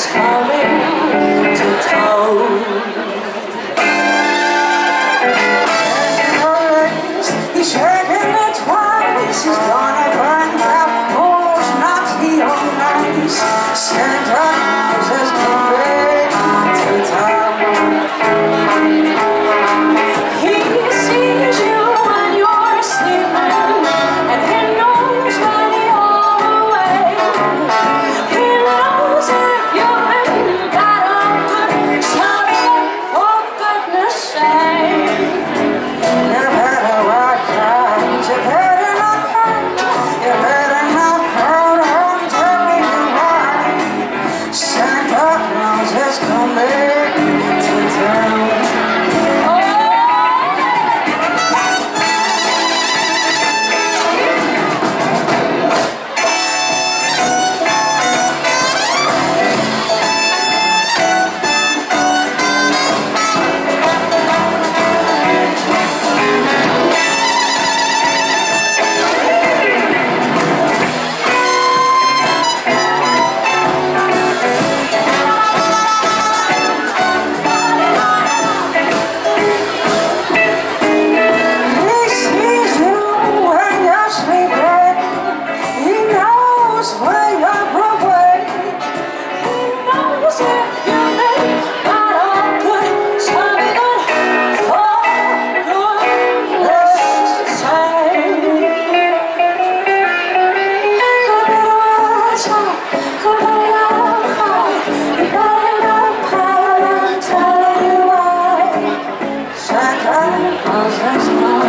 is coming to town. He's shaking it twice, he's gonna burn out, oh, it's not the old nice. Santa Claus is coming to town. He sees you when you're sleeping, and he knows when you're awake. He knows if you've been got a good something, for goodness sake. You better watch out, you better not cry, you better not cry, I'm telling you why. Santa Claus is coming to town. Santa Claus is coming.